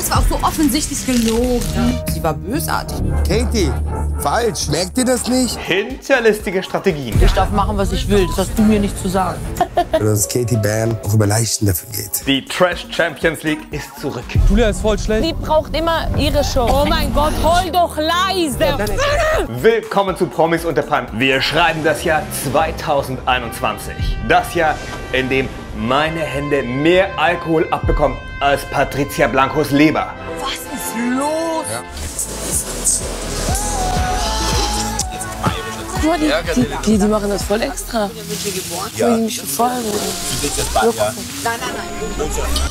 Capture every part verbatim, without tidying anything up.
Das war auch so offensichtlich gelogen. Ja. Sie war bösartig. Katie, falsch. Merkt ihr das nicht? Hinterlistige Strategien. Ich darf machen, was ich will. Das hast du mir nicht zu sagen. Dass Katie Bam auch über Leichen dafür geht. Die Trash Champions League ist zurück. Julia ist voll schlecht. Die braucht immer ihre Show. Oh mein Gott, heul doch leise. Willkommen zu Promis unter Palmen. Wir schreiben das Jahr zweitausendeinundzwanzig. Das Jahr, in dem meine Hände mehr Alkohol abbekommen als Patricia Blancos Leber. Was ist los? Ja. Guck mal, die, die, die, die machen das voll extra. Ja. Ich mich schon voll. Nein, nein, nein.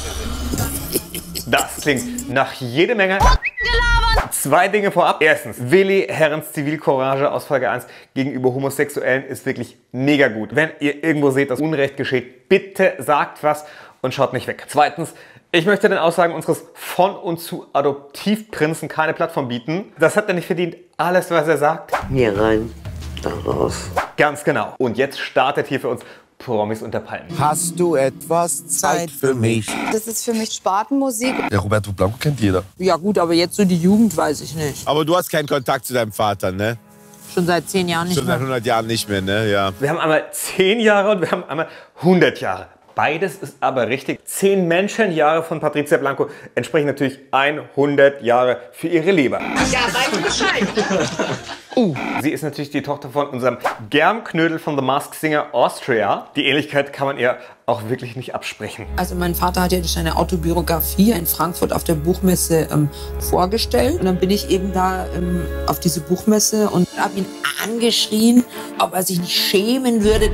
Das klingt nach jede Menge Zwei Dinge vorab. Erstens, Willi Herrens Zivilcourage aus Folge eins gegenüber Homosexuellen ist wirklich mega gut. Wenn ihr irgendwo seht, dass Unrecht geschieht, bitte sagt was und schaut nicht weg. Zweitens, ich möchte den Aussagen unseres von und zu Adoptivprinzen keine Plattform bieten. Das hat er nicht verdient. Alles, was er sagt. Hier rein, da raus. Ganz genau. Und jetzt startet hier für uns Promis unter Palmen. Hast du etwas Zeit für mich? Das ist für mich Spatenmusik. Ja, Roberto Blanco kennt jeder. Ja gut, aber jetzt so die Jugend weiß ich nicht. Aber du hast keinen Kontakt zu deinem Vater, ne? Schon seit zehn Jahren nicht Schon seit mehr. hundert Jahren nicht mehr, ne? Ja. Wir haben einmal zehn Jahre und wir haben einmal hundert Jahre. Beides ist aber richtig. zehn Menschenjahre von Patricia Blanco entsprechen natürlich hundert Jahre für ihre Leber. Ja, weiß Bescheid. Uh, sie ist natürlich die Tochter von unserem Germknödel von The Masked Singer Austria. Die Ähnlichkeit kann man ihr auch wirklich nicht absprechen. Also mein Vater hat ja seine Autobiografie in Frankfurt auf der Buchmesse ähm, vorgestellt. Und dann bin ich eben da ähm, auf diese Buchmesse und habe ihn angeschrien, ob er sich nicht schämen würde.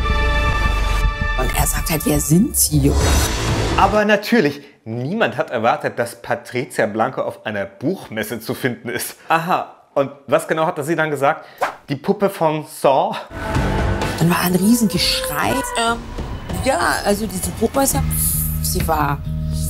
Und er sagt halt, wer sind Sie? Aber natürlich, niemand hat erwartet, dass Patricia Blanco auf einer Buchmesse zu finden ist. Aha. Und was genau hat sie dann gesagt? Die Puppe von Saw? Dann war ein Riesengeschrei. Ähm, ja, also diese Buchmesse, sie war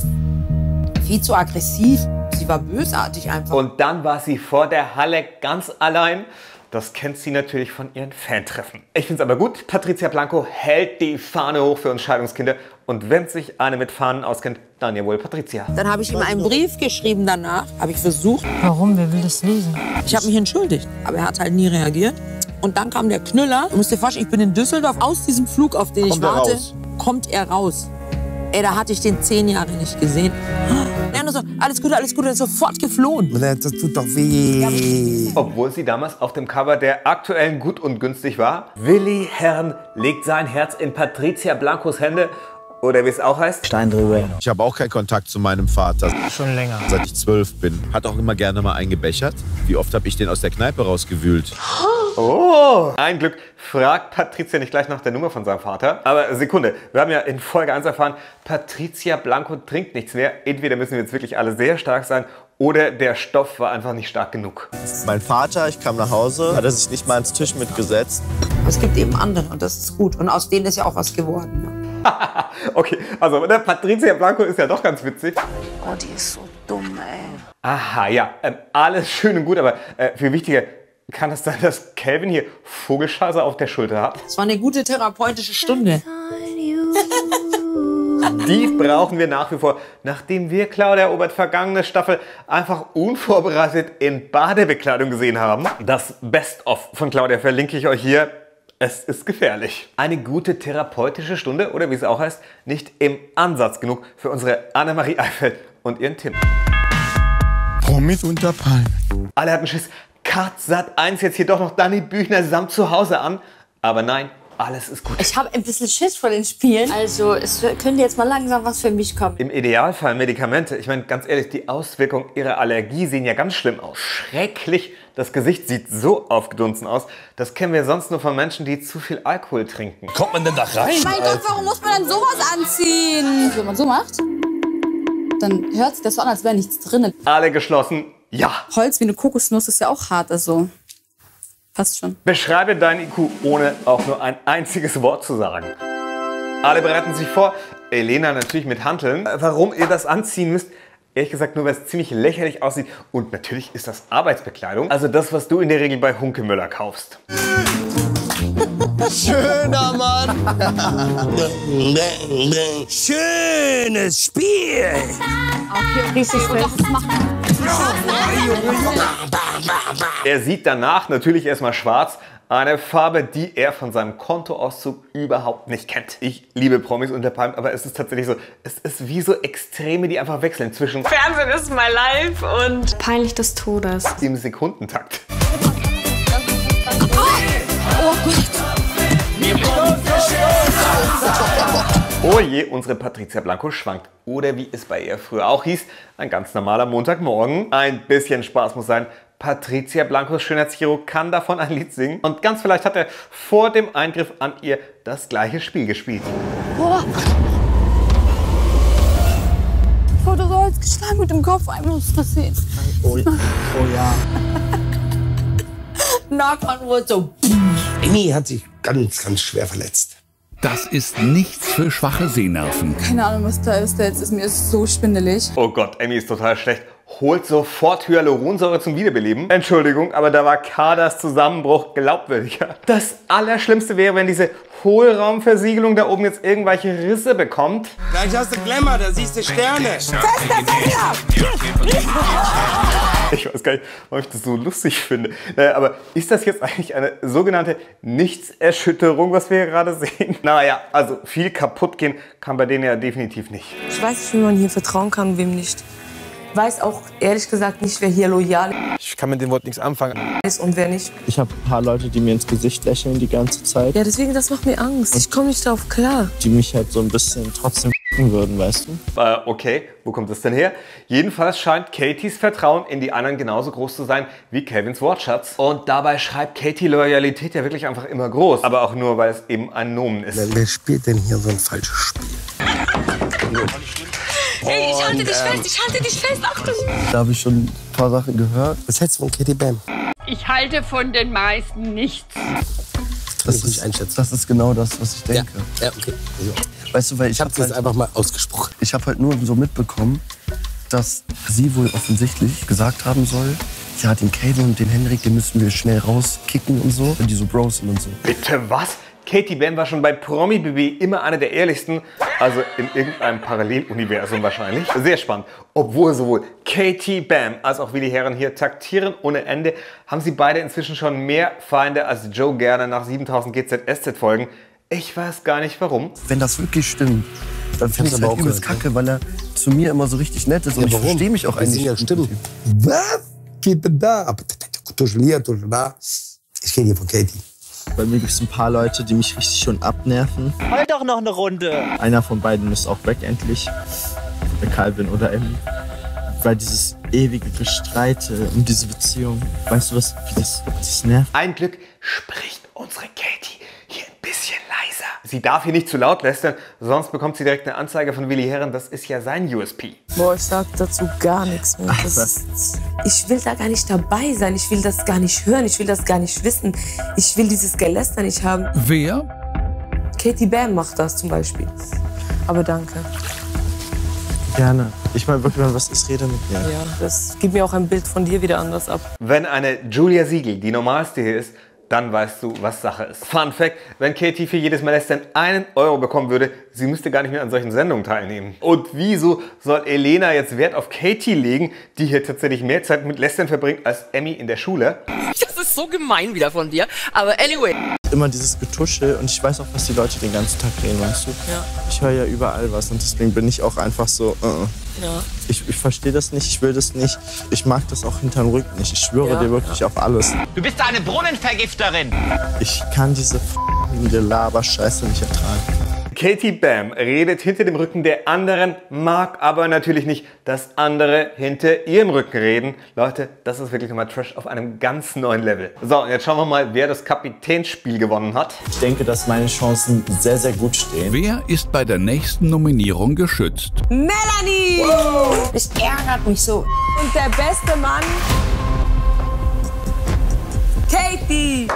viel zu aggressiv. Sie war bösartig einfach. Und dann war sie vor der Halle ganz allein. Das kennt sie natürlich von ihren Fantreffen. Ich finde es aber gut, Patricia Blanco hält die Fahne hoch für uns Scheidungskinder. Und wenn sich eine mit Fahnen auskennt, dann ja wohl Patricia. Dann habe ich ihm einen Brief geschrieben danach, habe ich versucht. Warum? Wer will das lesen? Ich habe mich entschuldigt, aber er hat halt nie reagiert. Und dann kam der Knüller. Du musst dir vorstellen, ich bin in Düsseldorf, aus diesem Flug, auf den ich warte, raus. kommt er raus. Ey, da hatte ich den zehn Jahre nicht gesehen. Ja, nur so, alles Gute, alles Gute, er ist sofort geflohen. Das tut doch weh. Obwohl sie damals auf dem Cover der aktuellen Gut und Günstig war. Willi Herren legt sein Herz in Patricia Blancos Hände. Oder wie es auch heißt. Stein drüber. Ich habe auch keinen Kontakt zu meinem Vater. Schon länger. Seit ich zwölf bin. Hat auch immer gerne mal eingebechert. Wie oft habe ich den aus der Kneipe rausgewühlt? Oh, ein Glück fragt Patricia nicht gleich nach der Nummer von seinem Vater. Aber Sekunde, wir haben ja in Folge eins erfahren, Patricia Blanco trinkt nichts mehr. Entweder müssen wir jetzt wirklich alle sehr stark sein oder der Stoff war einfach nicht stark genug. Mein Vater, ich kam nach Hause, hat er sich nicht mal ans Tisch mitgesetzt. Aber es gibt eben andere und das ist gut. Und aus denen ist ja auch was geworden. Ja. Okay, also ne, Patricia Blanco ist ja doch ganz witzig. Oh, die ist so dumm, ey. Aha, ja, ähm, alles schön und gut, aber äh, viel wichtiger, kann es sein, dass Calvin hier Vogelscheiße auf der Schulter hat? Es war eine gute therapeutische Stunde. Die brauchen wir nach wie vor, nachdem wir Claudia Obert vergangene Staffel einfach unvorbereitet in Badebekleidung gesehen haben. Das Best-of von Claudia verlinke ich euch hier. Es ist gefährlich. Eine gute therapeutische Stunde, oder wie es auch heißt, nicht im Ansatz genug für unsere Annemarie Eifeld und ihren Tim. Promis unter Palmen. Alle hatten Schiss, Cut Sat eins jetzt hier doch noch Dani Büchner samt zu Hause an. Aber nein, alles ist gut. Ich habe ein bisschen Schiss vor den Spielen. Also es könnte jetzt mal langsam was für mich kommen. Im Idealfall Medikamente. Ich meine, ganz ehrlich, die Auswirkungen ihrer Allergie sehen ja ganz schlimm aus. Schrecklich. Das Gesicht sieht so aufgedunsen aus. Das kennen wir sonst nur von Menschen, die zu viel Alkohol trinken. Kommt man denn da rein? Mein Gott, warum muss man denn sowas anziehen? Wenn man so macht, dann hört sich das so an, als wäre nichts drin. Alle geschlossen, ja. Holz wie eine Kokosnuss ist ja auch hart, also passt schon. Beschreibe deinen I Q, ohne auch nur ein einziges Wort zu sagen. Alle bereiten sich vor. Elena natürlich mit Hanteln. Warum ihr das anziehen müsst, ehrlich gesagt nur, weil es ziemlich lächerlich aussieht. Und natürlich ist das Arbeitsbekleidung. Also das, was du in der Regel bei Hunkemöller kaufst. Schöner Mann. Schönes Spiel. Okay, richtig fest machen. Er sieht danach natürlich erstmal schwarz. Eine Farbe, die er von seinem Kontoauszug überhaupt nicht kennt. Ich liebe Promis unter Palmen, aber es ist tatsächlich so, es ist wie so Extreme, die einfach wechseln zwischen Fernsehen ist my life und peinlich des Todes im Sekundentakt. Oh Gott. Oh je, unsere Patricia Blanco schwankt. Oder wie es bei ihr früher auch hieß, ein ganz normaler Montagmorgen. Ein bisschen Spaß muss sein. Patricia Blancos Schönheitschirurg kann davon ein Lied singen. Und ganz vielleicht hat er vor dem Eingriff an ihr das gleiche Spiel gespielt. Oh. Ich wurde so als geschlagen mit dem Kopf, einmal was passiert. Oh, oh ja. Knock on wood, so. Emmy hat sich ganz, ganz schwer verletzt. Das ist nichts für schwache Sehnerven. Keine Ahnung, was da ist. Jetzt ist mir so schwindelig. Oh Gott, Emmy ist total schlecht. Holt sofort Hyaluronsäure zum Wiederbeleben. Entschuldigung, aber da war Kaders Zusammenbruch glaubwürdiger. Das Allerschlimmste wäre, wenn diese Hohlraumversiegelung da oben jetzt irgendwelche Risse bekommt. Gleich hast du Glamour, da siehst du Sterne. Ich weiß gar nicht, warum ich das so lustig finde. Äh, aber ist das jetzt eigentlich eine sogenannte Nichtserschütterung, was wir hier gerade sehen? Naja, also viel kaputt gehen kann bei denen ja definitiv nicht. Ich weiß nicht, wie man hier vertrauen kann und wem nicht. Ich weiß auch ehrlich gesagt nicht, wer hier loyal Ich kann mit dem Wort nichts anfangen. ist und wer nicht. Ich habe ein paar Leute, die mir ins Gesicht lächeln die ganze Zeit. Ja, deswegen, das macht mir Angst. Ich komme nicht darauf klar. Die mich halt so ein bisschen trotzdem würden, weißt du? Äh, okay, wo kommt das denn her? Jedenfalls scheint Katies Vertrauen in die anderen genauso groß zu sein wie Kevins Wortschatz. Und dabei schreibt Katie Loyalität ja wirklich einfach immer groß. Aber auch nur, weil es eben ein Nomen ist. Wer spielt denn hier so ein falsches Spiel? Ey, ich halte dich Und, ähm, fest, ich halte dich fest, Achtung! Da habe ich schon ein paar Sachen gehört. Was hältst du von Katie Bam? Ich halte von den meisten nichts. Das ist, das ist genau das, was ich denke. Ja, ja okay. Also, weißt du, weil ich, ich habe hab das halt, einfach mal ausgesprochen. Ich habe halt nur so mitbekommen, dass sie wohl offensichtlich gesagt haben soll, ja, den Kevin und den Henrik, den müssen wir schnell rauskicken und so. Wenn die so Bros sind und so. Bitte was? Katie Bam war schon bei Promi B B immer eine der ehrlichsten, also in irgendeinem Paralleluniversum wahrscheinlich. Sehr spannend. Obwohl sowohl Katie Bam als auch Willi Herren hier taktieren ohne Ende, haben sie beide inzwischen schon mehr Feinde als Joe Gerner nach siebentausend G Z S Z-Folgen. Ich weiß gar nicht warum. Wenn das wirklich stimmt, dann finde ich es halt übelst kacke, weil er zu mir immer so richtig nett ist und Ja, ich verstehe mich auch Das eigentlich. sind ja Stimmen. Was? Geht denn da? Tuschel hier, tuschel da. Ich rede hier von Katie. Bei mir gibt es ein paar Leute, die mich richtig schon abnerven. Halt doch noch eine Runde. Einer von beiden ist auch weg endlich. Der Calvin oder Emmy. Weil dieses ewige Gestreite um diese Beziehung, weißt du was, wie das, das nervt? Ein Glück spricht unsere Katie hier ein bisschen leiser. Sie darf hier nicht zu laut lästern, sonst bekommt sie direkt eine Anzeige von Willi Herren. Das ist ja sein U S P. Boah, ich sag dazu gar nichts mehr. Das ist, ich will da gar nicht dabei sein. Ich will das gar nicht hören. Ich will das gar nicht wissen. Ich will dieses Geläster nicht haben. Wer? Katie Bam macht das zum Beispiel. Aber danke. Gerne. Ich meine wirklich, wenn was ist, rede mit mir. Ja, das gibt mir auch ein Bild von dir wieder anders ab. Wenn eine Julia Siegel die normalste hier ist, dann weißt du, was Sache ist. Fun Fact, wenn Katie für jedes Mal Lästern einen Euro bekommen würde, sie müsste gar nicht mehr an solchen Sendungen teilnehmen. Und wieso soll Elena jetzt Wert auf Katie legen, die hier tatsächlich mehr Zeit mit Lästern verbringt als Emmy in der Schule? Das ist so gemein wieder von dir. Aber anyway. Immer dieses Getuschel und ich weiß auch, was die Leute den ganzen Tag reden, weißt du? Ja. Ich höre ja überall was und deswegen bin ich auch einfach so, uh -uh. Ja. Ich, ich verstehe das nicht, ich will das nicht. Ich mag das auch hinterm Rücken nicht. Ich schwöre Ja, dir wirklich ja. auf alles. Du bist eine Brunnenvergifterin. Ich kann diese f***ige Laberscheiße nicht ertragen. Katie Bam redet hinter dem Rücken der anderen, mag aber natürlich nicht, dass andere hinter ihrem Rücken reden. Leute, das ist wirklich nochmal Trash auf einem ganz neuen Level. So, und jetzt schauen wir mal, wer das Kapitänsspiel gewonnen hat. Ich denke, dass meine Chancen sehr, sehr gut stehen. Wer ist bei der nächsten Nominierung geschützt? Melanie! Wow. Das ärgert mich so. Und der beste Mann? Katie!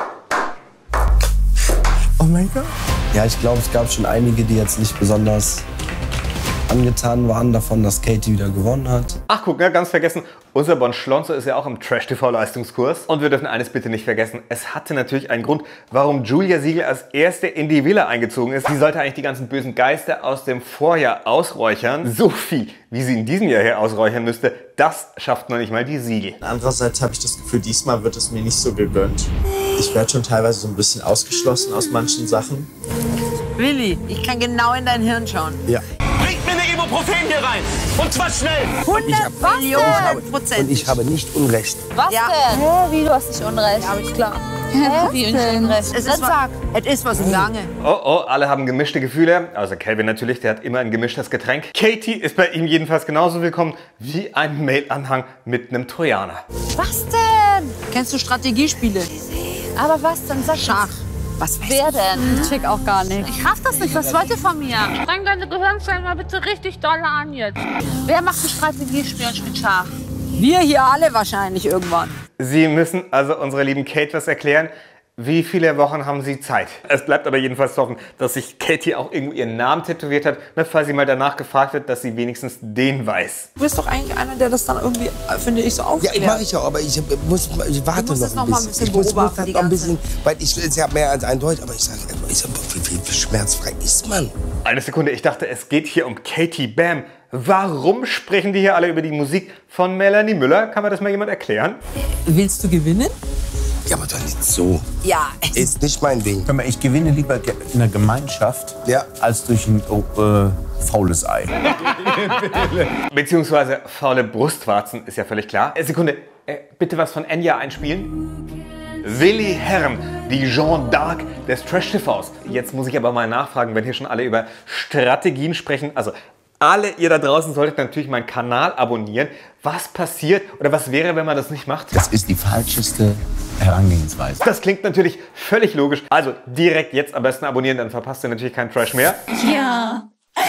Oh mein Gott. Ja, ich glaube, es gab schon einige, die jetzt nicht besonders angetan waren davon, dass Katie wieder gewonnen hat. Ach guck, ja, ganz vergessen, unser Bon Schlonzo ist ja auch im Trash-T V-Leistungskurs. Und wir dürfen eines bitte nicht vergessen, es hatte natürlich einen Grund, warum Julia Siegel als erste in die Villa eingezogen ist. Sie sollte eigentlich die ganzen bösen Geister aus dem Vorjahr ausräuchern. So viel, wie sie in diesem Jahr hier ausräuchern müsste, das schafft noch nicht mal die Siegel. Andererseits habe ich das Gefühl, diesmal wird es mir nicht so gegönnt. Ich werde schon teilweise so ein bisschen ausgeschlossen aus manchen Sachen. Willi, ich kann genau in dein Hirn schauen. Ja. Bringt mir eine Ibuprofen hier rein! Und zwar schnell! hundert Millionen Prozent. Und ich habe nicht Unrecht. Was Ja. denn? Hä, wie, du hast nicht Unrecht? Ja, aber ist klar. Hä, wie Unrecht? Es ist, was, es ist was im Gange. Oh oh, alle haben gemischte Gefühle. Also Calvin natürlich, der hat immer ein gemischtes Getränk. Katie ist bei ihm jedenfalls genauso willkommen wie ein Mail-Anhang mit einem Trojaner. Was denn? Kennst du Strategiespiele? Aber was denn? Sag Schach. Was weiß Wer denn? Ich check auch gar nicht. Ich raff das nicht. Was wollt ihr von mir? Streng deine Gehirnzellen mal bitte richtig doll an jetzt. Wer macht ein Strategiespiel und spielt Schach? Wir hier alle wahrscheinlich irgendwann. Sie müssen also unserer lieben Kate was erklären. Wie viele Wochen haben Sie Zeit? Es bleibt aber jedenfalls zu hoffen, dass sich Katie auch irgendwo ihren Namen tätowiert hat, ne, falls sie mal danach gefragt wird, dass sie wenigstens den weiß. Du bist doch eigentlich einer, der das dann irgendwie, äh, finde ich, so Ja, aufklärt. ich mache ich ja, aber ich muss, ich warte musst noch es ein noch mal ein bisschen. bisschen Ich muss, muss beobachten, das die noch ein ganze- bisschen, weil ich ist ja mehr als eindeutig, aber ich sage, ich sag, wie, wie, wie schmerzfrei ist man? Eine Sekunde, ich dachte, es geht hier um Katie Bam. Warum sprechen die hier alle über die Musik von Melanie Müller? Kann mir das mal jemand erklären? Willst du gewinnen? Ja, aber doch nicht so. Ja. Ist nicht mein Ding. Hör mal, ich gewinne lieber ge- in der Gemeinschaft Ja. als durch ein oh, äh, faules Ei. Beziehungsweise faule Brustwarzen, ist ja völlig klar. Äh, Sekunde, äh, bitte was von Enya einspielen. Willi Herren, die Jeanne d'Arc des Trash-T Vs. Jetzt muss ich aber mal nachfragen, wenn hier schon alle über Strategien sprechen. Also alle ihr da draußen solltet natürlich meinen Kanal abonnieren. Was passiert oder was wäre, wenn man das nicht macht? Das ist die falscheste Herangehensweise. Das klingt natürlich völlig logisch. Also direkt jetzt am besten abonnieren, dann verpasst ihr natürlich keinen Trash mehr. Ja.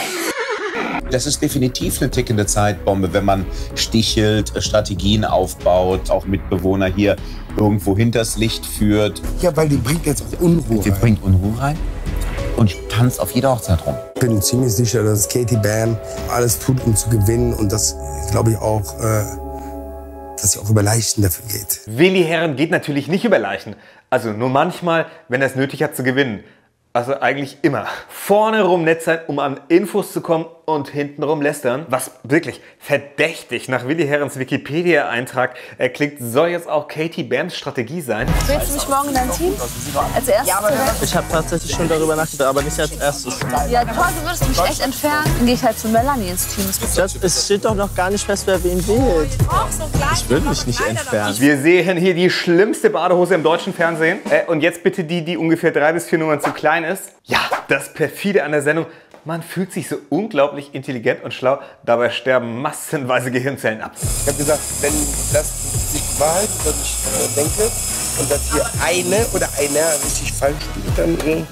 Das ist definitiv eine tickende Zeitbombe, wenn man stichelt, Strategien aufbaut, auch Mitbewohner hier irgendwo hinters Licht führt. Ja, weil die bringt jetzt auch Unruhe Die rein. bringt Unruhe rein und tanzt auf jeder Hochzeit rum. Ich bin ziemlich sicher, dass Katie Bam alles tut, um zu gewinnen. Und das glaube ich auch, äh, dass sie auch über Leichen dafür geht. Willi Herren geht natürlich nicht über Leichen. Also nur manchmal, wenn er es nötig hat zu gewinnen. Also eigentlich immer. Vorne rum nett sein, um an Infos zu kommen und hintenrum lästern. Was wirklich verdächtig nach Willi Herrens Wikipedia-Eintrag äh, klingt, soll jetzt auch Katie Bams Strategie sein. Willst du mich morgen in dein Team? Als erstes? Ja, Ich habe tatsächlich schon darüber nachgedacht, aber nicht als erstes. ja, toll, du würdest mich echt entfernen. Dann gehe ich halt zu Melanie ins Team. Schatz, es steht doch noch gar nicht fest, wer wen wählt. Ich will mich nicht entfernen. Wir sehen hier die schlimmste Badehose im deutschen Fernsehen. Äh, und jetzt bitte die, die ungefähr drei bis vier Nummern zu klein ist. Ja, das perfide an der Sendung. Man fühlt sich so unglaublich intelligent und schlau, dabei sterben massenweise Gehirnzellen ab. Ich habe gesagt, wenn das sich Wahrheit, was ich äh, denke, und dass hier eine oder einer richtig falsch spielt, dann... Äh,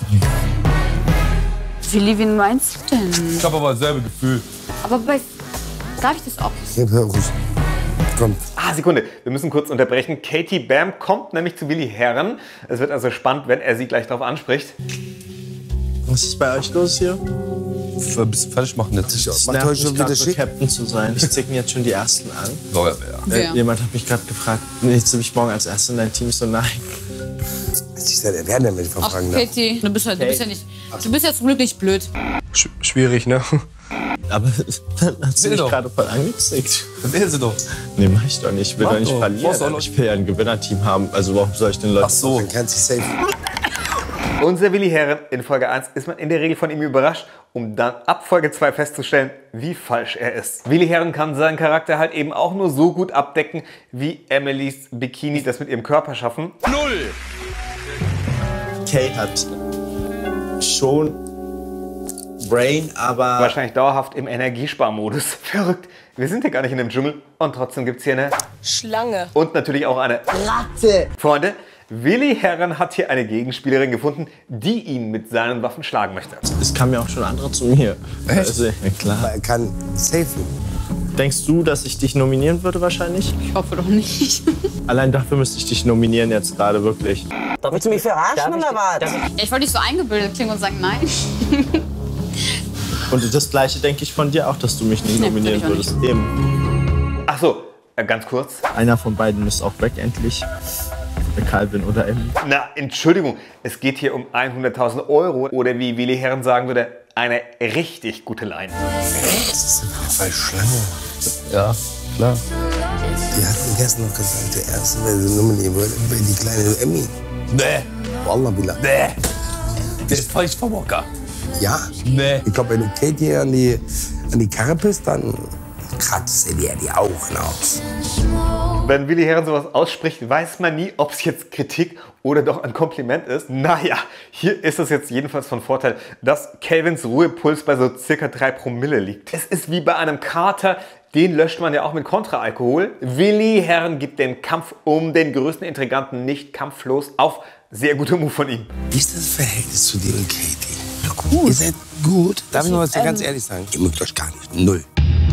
Willi, wen meinst du denn? Ich habe aber dasselbe Gefühl. Aber bei... Darf ich das auch? ja, hör ruhig. Komm. Ah, Sekunde, wir müssen kurz unterbrechen. Katie Bam kommt nämlich zu Willi Herren. Es wird also spannend, wenn er sie gleich darauf anspricht. Was ist bei euch los hier? Ein bisschen fertig machen jetzt. Es Macht nervt euch schon mich grad, wieder so schick. Captain zu sein. Ich zicken jetzt schon die Ersten an. Feuerwehr. Äh, jemand hat mich gerade gefragt, willst du mich morgen als Erster in dein Team? So, nein. Ich sage, wer denn, wenn ich Ach, verfragen darf? Katie, du bist, halt, du bist ja nicht. Du bist ja zum Glück nicht blöd. Sch schwierig, ne? Aber dann hat sie Will mich doch. gerade voll angezickt. Dann will sie doch. Nee, mach ich doch nicht. Ich will Mach doch nicht doch. Brauchst du auch verlieren. noch- Ich will ja ein Gewinnerteam haben. Also warum soll ich den Leuten... Ach so. Dann kannst du safe. Unser Willi Herren in Folge eins ist man in der Regel von ihm überrascht, um dann ab Folge zwei festzustellen, wie falsch er ist. Willi Herren kann seinen Charakter halt eben auch nur so gut abdecken, wie Emilys Bikini das mit ihrem Körper schaffen. Null! Kate hat schon Brain, aber... Wahrscheinlich dauerhaft im Energiesparmodus. Verrückt. Wir sind hier gar nicht in einem Dschungel und trotzdem gibt es hier eine Schlange. und natürlich auch eine Ratte. Freunde, Willi Herren hat hier eine Gegenspielerin gefunden, die ihn mit seinen Waffen schlagen möchte. Es kamen ja auch schon andere zu mir. Echt? Also, ja, klar. Er kann safen. Denkst du, dass ich dich nominieren würde wahrscheinlich? Ich hoffe doch nicht. Allein dafür müsste ich dich nominieren jetzt gerade, wirklich. Willst du mich verarschen oder was? Ja, ich wollte nicht so eingebildet klingen und sagen nein. Und das Gleiche denke ich von dir auch, dass du mich nicht nominieren würdest. Eben. Ach so, äh, ganz kurz. Einer von beiden ist auch weg endlich. Calvin oder Emmy. Na, Entschuldigung, es geht hier um hunderttausend Euro oder wie Willi Herren sagen würde, eine richtig gute Line. Das ist eine voll Schlange. Ja, klar. Die hat gestern noch gesagt, der erste, wer sie nominieren würde, wäre die kleine Emmy. Nee. Wallah billah. Nee. Der ist falsch vom Hocker. Ja? Nee. Ich glaube, wenn du Katie an die, an die Karre bist, dann kratzt er dir die Augen aus. Wenn Willi Herren sowas ausspricht, weiß man nie, ob es jetzt Kritik oder doch ein Kompliment ist. Naja, hier ist es jetzt jedenfalls von Vorteil, dass Calvins Ruhepuls bei so circa drei Promille liegt. Es ist wie bei einem Kater, den löscht man ja auch mit Kontraalkohol. Willi Herren gibt den Kampf um den größten Intriganten nicht kampflos auf. Sehr guter Move von ihm. Wie ist das Verhältnis zu dir und Katie? Ja, gut. Ihr seid gut. Darf ich mal was ähm, ganz ehrlich sagen? Ihr mögt euch gar nicht. Null.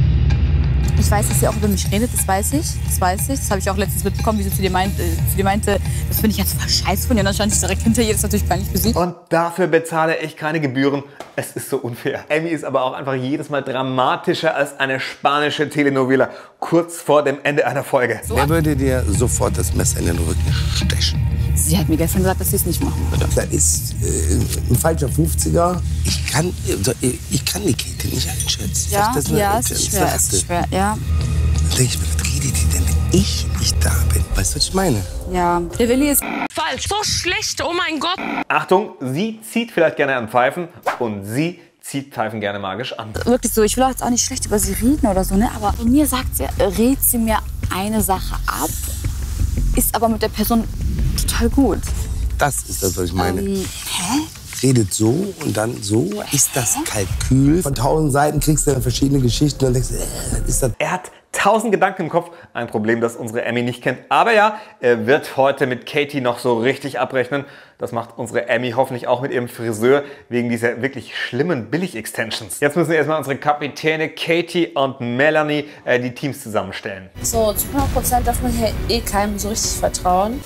Ich weiß, dass sie auch über mich redet, das weiß ich. Das weiß ich. Das habe ich auch letztens mitbekommen, wie sie zu dir meinte, zu dir meinte, das finde ich jetzt voll scheiße von ihr. Und dann stand ich direkt hinter ihr, das ist natürlich peinlich für sie. Und dafür bezahle ich keine Gebühren. Es ist so unfair. Emmy ist aber auch einfach jedes Mal dramatischer als eine spanische Telenovela kurz vor dem Ende einer Folge. So. Wer würde dir sofort das Messer in den Rücken stechen? Sie hat mir gestern gesagt, dass sie es nicht machen würde. Das ist äh, ein falscher fünfziger. Ich kann, ich kann die Katie nicht einschätzen. Ja, das ja, es ist schwer, es ist schwer, ja. Dann denke ich mir, was redet die denn, wenn ich nicht da bin? Weißt du, was ich meine? Ja, der Willi ist falsch, so schlecht, oh mein Gott. Achtung, sie zieht vielleicht gerne an Pfeifen und sie zieht Pfeifen gerne magisch an. Wirklich so, ich will auch jetzt auch nicht schlecht über sie reden oder so, ne? Aber von mir sagt sie, rät sie mir eine Sache ab, ist aber mit der Person total gut. Das ist das, was ich meine. Ähm, hä? Redet so und dann so. Ist das Kalkül? Von tausend Seiten kriegst du dann verschiedene Geschichten und denkst, äh, was ist das? Er hat tausend Gedanken im Kopf. Ein Problem, das unsere Emmy nicht kennt. Aber ja, er wird heute mit Katie noch so richtig abrechnen. Das macht unsere Emmy hoffentlich auch mit ihrem Friseur wegen dieser wirklich schlimmen Billig-Extensions. Jetzt müssen erstmal unsere Kapitäne Katie und Melanie äh, die Teams zusammenstellen. So, zu hundert Prozent darf man hier eh keinem so richtig vertrauen.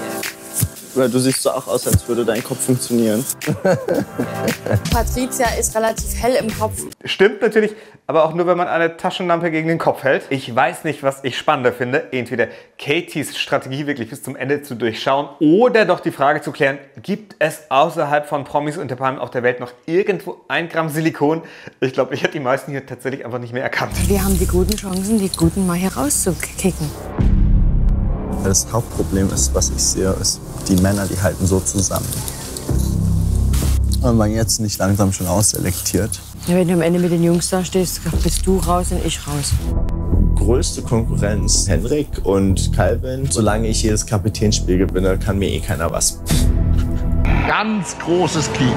Du siehst so auch aus, als würde dein Kopf funktionieren. Patricia ist relativ hell im Kopf. Stimmt natürlich, aber auch nur, wenn man eine Taschenlampe gegen den Kopf hält. Ich weiß nicht, was ich spannender finde. Entweder Katies Strategie wirklich bis zum Ende zu durchschauen oder doch die Frage zu klären, gibt es außerhalb von Promis unter Palmen auf der Welt noch irgendwo ein Gramm Silikon? Ich glaube, ich hätte die meisten hier tatsächlich einfach nicht mehr erkannt. Wir haben die guten Chancen, die Guten mal hier rauszukicken. Das Hauptproblem ist, was ich sehe, ist, die Männer, die halten so zusammen. Wenn man jetzt nicht langsam schon ausselektiert. Ja, wenn du am Ende mit den Jungs da stehst, bist du raus und ich raus. Größte Konkurrenz Henrik und Calvin. Solange ich jedes Kapitänsspiel gewinne, kann mir eh keiner was. Ganz großes Kino.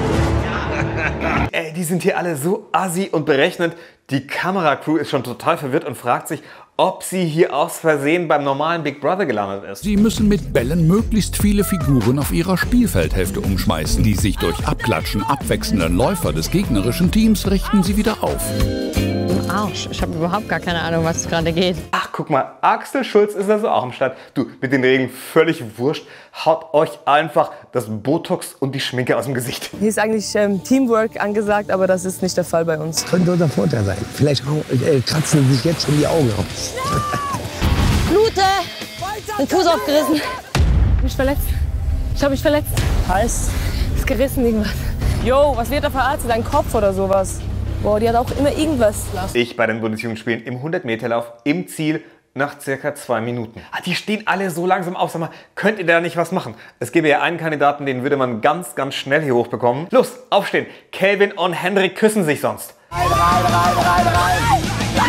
Ey, die sind hier alle so assi und berechnend. Die Kameracrew ist schon total verwirrt und fragt sich, ob sie hier aus Versehen beim normalen Big Brother gelandet ist. Sie müssen mit Bällen möglichst viele Figuren auf ihrer Spielfeldhälfte umschmeißen. Die sich durch Abklatschen abwechselnden Läufer des gegnerischen Teams richten sie wieder auf. Im Arsch. Ich habe überhaupt gar keine Ahnung, was gerade geht. Ach, guck mal, Axel Schulz ist also auch am Start. Du, mit den Regeln völlig wurscht. Haut euch einfach das Botox und die Schminke aus dem Gesicht. Hier ist eigentlich ähm, Teamwork angesagt, aber das ist nicht der Fall bei uns. Könnte unser Vorteil sein. Vielleicht äh, kratzen sich jetzt schon die Augen aus. Blute! Den Fuß aufgerissen. Ich hab mich verletzt. Ich hab mich verletzt. Heißt? Ist gerissen irgendwas. Jo, was wird da verarztet? Dein Kopf oder sowas? Boah, die hat auch immer irgendwas. Ich bei den Bundesjugendspielen im hundert Meter Lauf im Ziel nach circa zwei Minuten. Ah, die stehen alle so langsam auf. Sag mal, könnt ihr da nicht was machen? Es gäbe ja einen Kandidaten, den würde man ganz, ganz schnell hier hochbekommen. Los, aufstehen. Calvin und Henrik küssen sich sonst. Rein, rein, rein, rein, rein.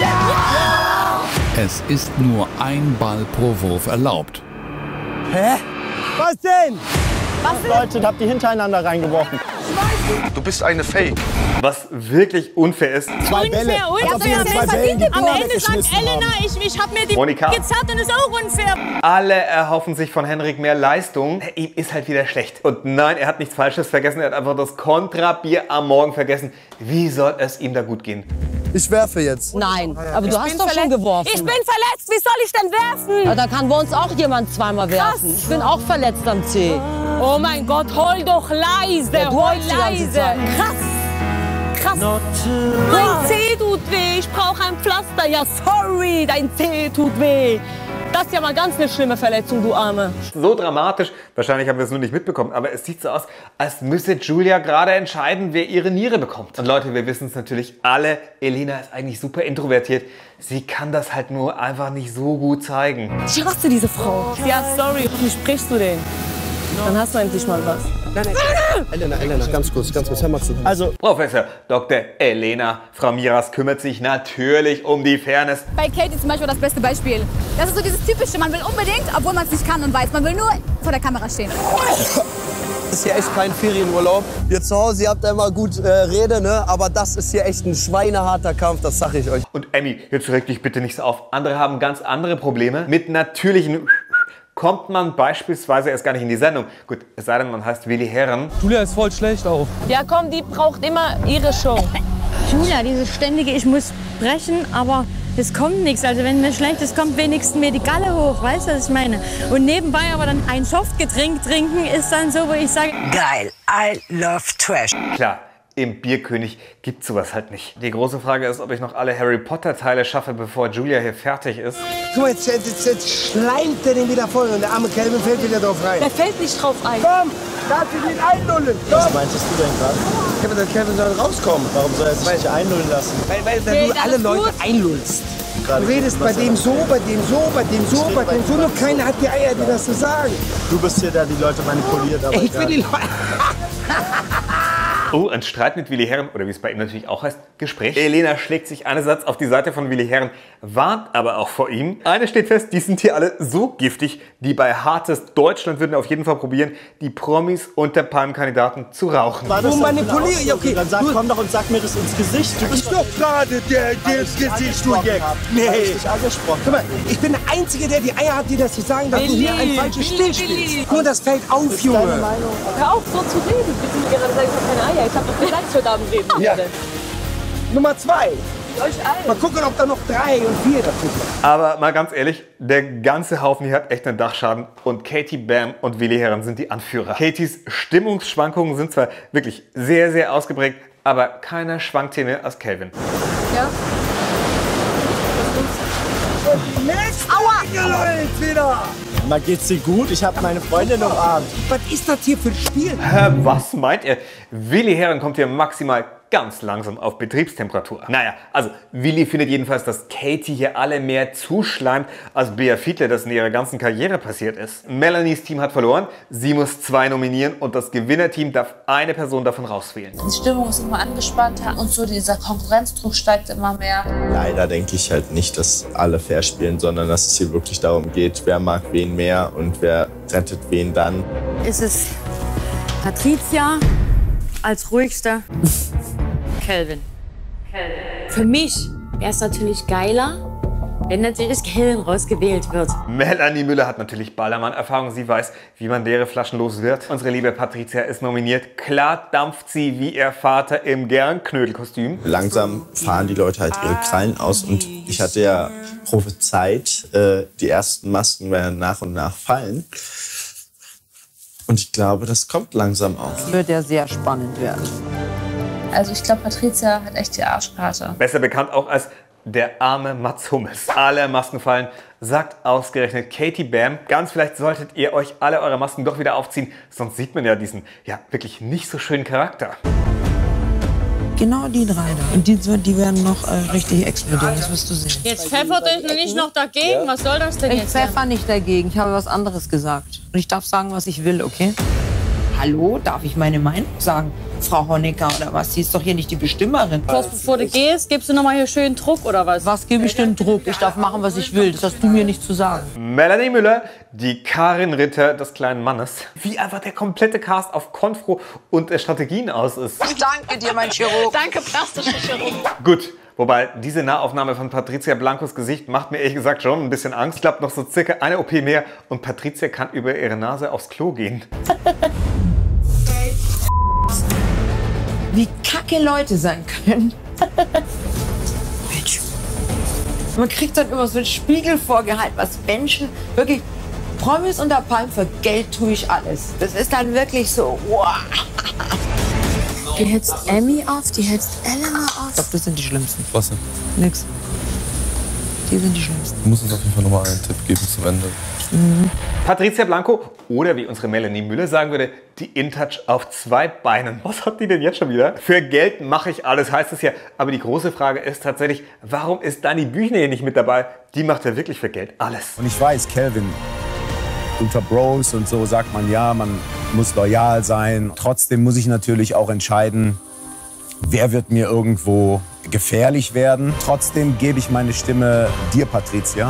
Ja! Es ist nur ein Ball pro Wurf erlaubt. Hä? Was denn? Was denn? Leute, habt ihr hintereinander reingeworfen. Du bist eine Fake. Was wirklich unfair ist. Zwei Bälle. Unfair, unfair. Zwei Bälle. Am Ende sagt Elena, ich, ich habe mir die Monika gezerrt und ist auch unfair. Alle erhoffen sich von Henrik mehr Leistung. Ihm ist halt wieder schlecht. Und nein, er hat nichts Falsches vergessen. Er hat einfach das Kontrabier am Morgen vergessen. Wie soll es ihm da gut gehen? Ich werfe jetzt. Nein, aber du ich hast doch schon geworfen. Ich bin verletzt, wie soll ich denn werfen? Ja, da kann bei uns auch jemand zweimal werfen. Ich bin auch verletzt am Zeh. Oh mein Gott, heul doch leise, Ja, du heul heulst die ganze leise. Zeit. Krass, krass. Mein Zeh tut weh, ich brauche ein Pflaster. Ja, sorry, dein Zeh tut weh. Das ist ja mal ganz eine schlimme Verletzung, du Arme. So dramatisch. Wahrscheinlich haben wir es nur nicht mitbekommen, aber es sieht so aus, als müsse Julia gerade entscheiden, wer ihre Niere bekommt. Und Leute, wir wissen es natürlich alle, Elena ist eigentlich super introvertiert. Sie kann das halt nur einfach nicht so gut zeigen. Ich hasse diese Frau. Ja, sorry, wie sprichst du denn? Dann hast du endlich mal was. Nein, nein, Elena, Elena, ganz kurz, ganz kurz, hör mal zu. Also, Professor Doktor Elena, Frau Miras kümmert sich natürlich um die Fairness. Bei Katie zum Beispiel das beste Beispiel. Das ist so dieses typische, man will unbedingt, obwohl man es nicht kann und weiß, man will nur vor der Kamera stehen. Das ist hier echt kein Ferienurlaub. Ihr zu Hause, ihr habt ja immer gut äh, Rede, ne? Aber das ist hier echt ein schweineharter Kampf, das sag ich euch. Und Emmy, jetzt reg dich bitte nicht so auf. Andere haben ganz andere Probleme. Mit natürlichen kommt man beispielsweise erst gar nicht in die Sendung. Gut, es sei denn, man heißt Willi Herren. Julia ist voll schlecht auch. Ja komm, die braucht immer ihre Show. Julia, dieses ständige, ich muss brechen, aber es kommt nichts. Also wenn mir schlecht ist, kommt wenigstens mir die Galle hoch. Weißt du, was ich meine? Und nebenbei aber dann ein Softgetränk trinken ist dann so, wo ich sage... Geil, I love Trash. Klar. Im Bierkönig gibt sowas halt nicht. Die große Frage ist, ob ich noch alle Harry Potter Teile schaffe, bevor Julia hier fertig ist. Guck mal, jetzt, jetzt, jetzt schleimt er den wieder voll und der arme Calvin fällt wieder drauf rein. Der fällt nicht drauf ein. Komm, darf ich ihn einnullen. Was Komm. meintest du denn gerade? Ich habe gesagt, Calvin soll rauskommen. Warum soll er sich nicht einlullen lassen? Weil, weil, weil du alle Leute einlullst. Du redest bei dem so, bei dem so, bei dem so, bei dem so. Nur keiner hat die Eier, dir das zu sagen. Du bist hier, der die Leute manipuliert. Aber ich bin die Leute... Oh, ein Streit mit Willi Herren, oder wie es bei ihm natürlich auch heißt, Gespräch. Elena schlägt sich einerseits auf die Seite von Willi Herren, warnt aber auch vor ihm. Eines steht fest, die sind hier alle so giftig, die bei Hartes Deutschland würden auf jeden Fall probieren, die Promis unter Palmkandidaten zu rauchen. War das so manipuliere ich? Okay, dann sag, komm doch und sag mir das ins Gesicht. Du bist doch gerade der, der ins Gesicht, du Jack. Nee. Ich angesprochen. Guck mal, ich bin der Einzige, der die Eier hat, dir das zu sagen, dass Willi, du hier ein falsches Spiel spielst. Nur das fällt auf, Junge. Hör auf, so zu reden. Bitte mir gerade sagen, ich hab keine Eier. Ich hab doch gesagt, ich heute Abend reden ja. werde. Nummer zwei. Euch allen. Mal gucken, ob da noch drei und vier dazu kommen. Aber mal ganz ehrlich, der ganze Haufen hier hat echt einen Dachschaden und Katie Bam und Willi Herren sind die Anführer. Katies Stimmungsschwankungen sind zwar wirklich sehr, sehr ausgeprägt, aber keiner schwankt hier mehr als Calvin. Ja. Aua! Gelollt wieder! Mal geht's dir gut? Ich habe meine Freundin umarmt. Was ist das hier für ein Spiel? Hä, was meint ihr? Willi Herren kommt hier maximal ganz langsam auf Betriebstemperatur. Naja, also Willi findet jedenfalls, dass Katie hier alle mehr zuschleimt, als Bea Fiedler das in ihrer ganzen Karriere passiert ist. Melanies Team hat verloren, sie muss zwei nominieren und das Gewinnerteam darf eine Person davon rauswählen. Die Stimmung ist immer angespannter und so dieser Konkurrenzdruck steigt immer mehr. Leider denke ich halt nicht, dass alle fair spielen, sondern dass es hier wirklich darum geht, wer mag wen mehr und wer rettet wen dann. Ist es Patricia als ruhigster? Calvin. Für mich wäre es natürlich geiler, wenn natürlich Calvin rausgewählt wird. Melanie Müller hat natürlich Ballermann-Erfahrung. Sie weiß, wie man leere Flaschen los wird. Unsere liebe Patricia ist nominiert. Klar dampft sie wie ihr Vater im Gernknödelkostüm. Langsam fahren die Leute halt ihre Krallen aus und ich hatte ja prophezeit, äh, die ersten Masken werden nach und nach fallen. Und ich glaube, das kommt langsam auf. Das wird ja sehr spannend werden. Also ich glaube, Patricia hat echt die Arschkarte. Besser bekannt auch als der arme Mats Hummels. Alle Masken fallen, sagt ausgerechnet Katie Bam. Ganz vielleicht solltet ihr euch alle eure Masken doch wieder aufziehen, sonst sieht man ja diesen, ja, wirklich nicht so schönen Charakter. Genau die drei da. Und die, die werden noch äh, richtig explodieren, das wirst du sehen. Jetzt pfeffert euch nicht noch dagegen. Was soll das denn Ich jetzt? pfeffer nicht dagegen, ich habe was anderes gesagt. Und ich darf sagen, was ich will, okay? Hallo, darf ich meine Meinung sagen? Frau Honecker oder was? Sie ist doch hier nicht die Bestimmerin. Bloß bevor du gehst, gibst du noch mal hier schön Druck oder was? Was gebe ich denn Druck? Ich darf machen, was ich will. Das hast du mir nicht zu sagen. Melanie Müller, die Karin Ritter des kleinen Mannes. Wie einfach der komplette Cast auf Konfro und äh, Strategien aus ist. Ich danke dir, mein Chirurg. Danke, plastischer Chirurg. Gut, wobei diese Nahaufname von Patricia Blancos Gesicht macht mir ehrlich gesagt schon ein bisschen Angst. Ich glaube noch so circa eine O P mehr und Patricia kann über ihre Nase aufs Klo gehen. Wie kacke Leute sein können. Mensch. Man kriegt dann immer so einen Spiegel vorgehalten, was Menschen wirklich... Promis unter Palmen, für Geld tue ich alles. Das ist dann wirklich so... Wow. Die hetzt Emmy auf, die hetzt Elena auf. Ich glaube, das sind die Schlimmsten. Was denn? Nix. Die sind die Schlimmsten. Du musst uns auf jeden Fall nochmal einen Tipp geben zum Ende. Mhm. Patricia Blanco oder wie unsere Melanie Müller sagen würde, die InTouch auf zwei Beinen. Was hat die denn jetzt schon wieder? Für Geld mache ich alles, heißt es ja. Aber die große Frage ist tatsächlich, warum ist Dani Büchner hier nicht mit dabei? Die macht ja wirklich für Geld alles. Und ich weiß, Calvin, unter Bros und so sagt man ja, man muss loyal sein. Trotzdem muss ich natürlich auch entscheiden, wer wird mir irgendwo gefährlich werden. Trotzdem gebe ich meine Stimme dir, Patricia.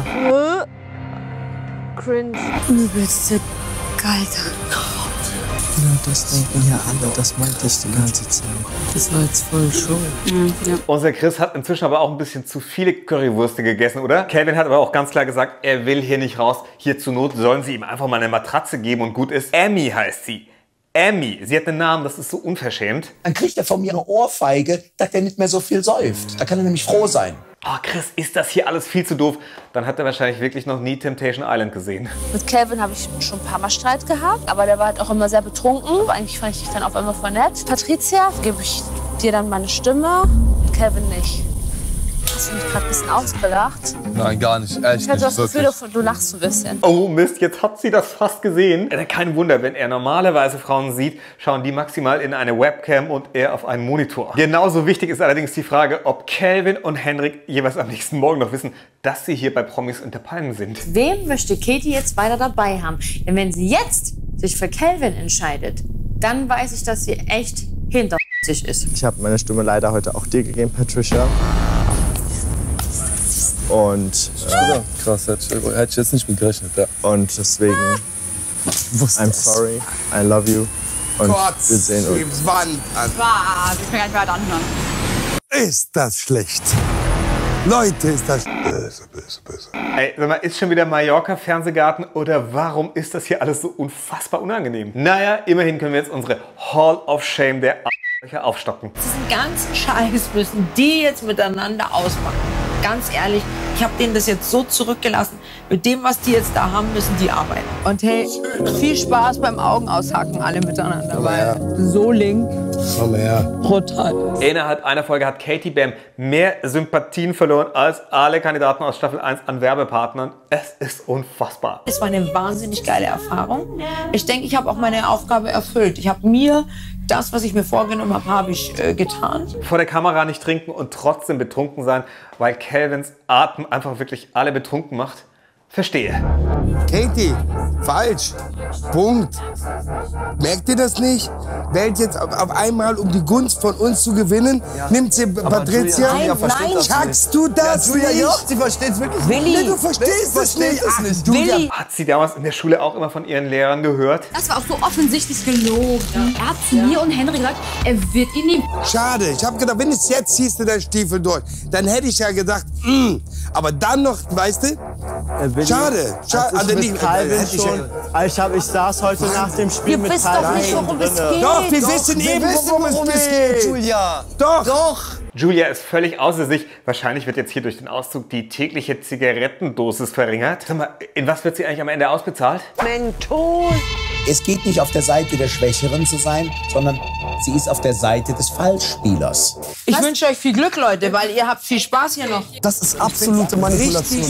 Cringe. Übelste Geilter. Ja, das denken ja alle, das meinte ich die ganze Zeit. Das war jetzt voll schuld. Mhm, ja. Unser Chris hat inzwischen aber auch ein bisschen zu viele Currywürste gegessen, oder? Calvin hat aber auch ganz klar gesagt, er will hier nicht raus. Hier zur Not sollen sie ihm einfach mal eine Matratze geben und gut ist. Emmy heißt sie. Emmy. Sie hat einen Namen, das ist so unverschämt. Dann kriegt er von mir eine Ohrfeige, dass er nicht mehr so viel säuft. Da kann er nämlich froh sein. Oh Chris, ist das hier alles viel zu doof? Dann hat er wahrscheinlich wirklich noch nie Temptation Island gesehen. Mit Calvin habe ich schon ein paar Mal Streit gehabt, aber der war halt auch immer sehr betrunken. Eigentlich fand ich dich dann auf einmal voll nett. Patricia, gebe ich dir dann meine Stimme, Calvin nicht. Hast du mich gerade ein bisschen ausgelacht? Nein, gar nicht. Ehrlich Ich hatte das nicht, Gefühl, wirklich. du lachst ein bisschen. Oh Mist, jetzt hat sie das fast gesehen. Kein Wunder, wenn er normalerweise Frauen sieht, schauen die maximal in eine Webcam und er auf einen Monitor. Genauso wichtig ist allerdings die Frage, ob Calvin und Henrik jeweils am nächsten Morgen noch wissen, dass sie hier bei Promis unter Palmen sind. Wem möchte Katie jetzt weiter dabei haben? Denn wenn sie jetzt sich für Calvin entscheidet, dann weiß ich, dass sie echt hinter sich ist. Ich habe meine Stimme leider heute auch dir gegeben, Patricia. Und äh, ja, krass, hätte ich, hätte ich jetzt nicht mit gerechnet, ja. Und deswegen, I'm sorry, I love you. Und Gott, wir sehen uns. die Wand an. Ah, ich kann gar nicht weiter anhören. Ist das schlecht. Leute, ist das böse, böse, böse. Ey, sag mal, ist schon wieder Mallorca-Fernsehgarten oder warum ist das hier alles so unfassbar unangenehm? Naja, immerhin können wir jetzt unsere Hall of Shame der A***Löcher aufstocken. Diesen ganzen Scheiß müssen die jetzt miteinander ausmachen. Ganz ehrlich, ich habe denen das jetzt so zurückgelassen. Mit dem, was die jetzt da haben, müssen die arbeiten. Und hey, viel Spaß beim Augen aushacken, alle miteinander. Weil so link, Komm her. brutal. Innerhalb einer Folge hat Katie Bam mehr Sympathien verloren als alle Kandidaten aus Staffel eins an Werbepartnern. Es ist unfassbar. Es war eine wahnsinnig geile Erfahrung. Ich denke, ich habe auch meine Aufgabe erfüllt. Ich habe mir das, was ich mir vorgenommen habe, habe ich äh, getan. Vor der Kamera nicht trinken und trotzdem betrunken sein, weil Calvins Atem einfach wirklich alle betrunken macht. Verstehe. Katie, falsch. Punkt. Merkt ihr das nicht? Wählt jetzt auf, auf einmal, um die Gunst von uns zu gewinnen, nimmt sie Patricia. Julia, Julia versteht das Schackst du das ja, Julia, nicht? Joch, sie versteht es wirklich Willi, nicht. du verstehst Du es verstehst nicht. es nicht. Ach, Willi. Hat sie damals in der Schule auch immer von ihren Lehrern gehört? Das war auch so offensichtlich gelogen. Er hat zu mir und Henry gesagt, er wird ihn nehmen. Schade, ich habe gedacht, wenn es jetzt ziehst du deinen Stiefel durch, dann hätte ich ja gedacht, mh. Aber dann noch, weißt du, schade, schade. Als ich Also mit nicht, Calvin hätte ich schon, ja, ich, hab, ich saß heute nach dem Spiel Ihr mit wisst Calvin doch nicht, worum es drinne. geht. Doch, wir Doch, wissen wir eben, wissen, worum es worum es geht. geht, Julia. Doch. Doch. Julia ist völlig außer sich. Wahrscheinlich wird jetzt hier durch den Auszug die tägliche Zigarettendosis verringert. Sag mal, in was wird sie eigentlich am Ende ausbezahlt? Menthol. Es geht nicht auf der Seite der Schwächeren zu sein, sondern sie ist auf der Seite des Falschspielers. Ich wünsche euch viel Glück, Leute, weil ihr habt viel Spaß hier noch. Das ist absolute Manipulation.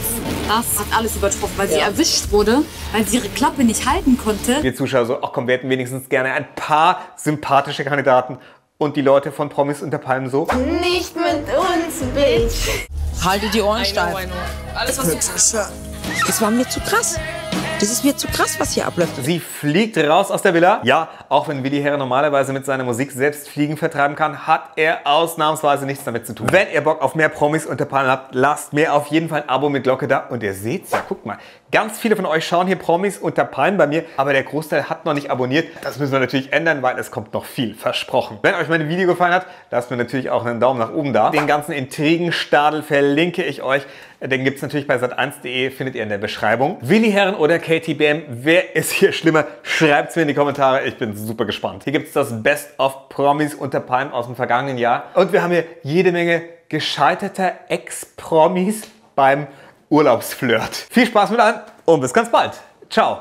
Das hat alles übertroffen, weil sie erwischt wurde, weil sie ihre Klappe nicht halten konnte. Wir Zuschauer so, ach komm, wir hätten wenigstens gerne ein paar sympathische Kandidaten. Und die Leute von Promis unter Palmen so. Nicht mit uns, Bitch. Haltet die Ohren steif. Alles, was du kannst. Das war mir zu krass. Das ist mir zu krass, was hier abläuft. Sie fliegt raus aus der Villa. Ja, auch wenn Willi Herren normalerweise mit seiner Musik selbst Fliegen vertreiben kann, hat er ausnahmsweise nichts damit zu tun. Wenn ihr Bock auf mehr Promis unter Palmen habt, lasst mir auf jeden Fall ein Abo mit Glocke da. Und ihr seht's ja, guckt mal. Ganz viele von euch schauen hier Promis unter Palmen bei mir, aber der Großteil hat noch nicht abonniert. Das müssen wir natürlich ändern, weil es kommt noch viel, versprochen. Wenn euch mein Video gefallen hat, lasst mir natürlich auch einen Daumen nach oben da. Den ganzen Intrigenstadel verlinke ich euch. Den gibt es natürlich bei sat eins punkt de, findet ihr in der Beschreibung. Willi Herren oder Katie Bam, wer ist hier schlimmer? Schreibt es mir in die Kommentare, ich bin super gespannt. Hier gibt es das Best of Promis unter Palmen aus dem vergangenen Jahr. Und wir haben hier jede Menge gescheiterter Ex-Promis beim Urlaubsflirt. Viel Spaß mit allen und bis ganz bald. Ciao.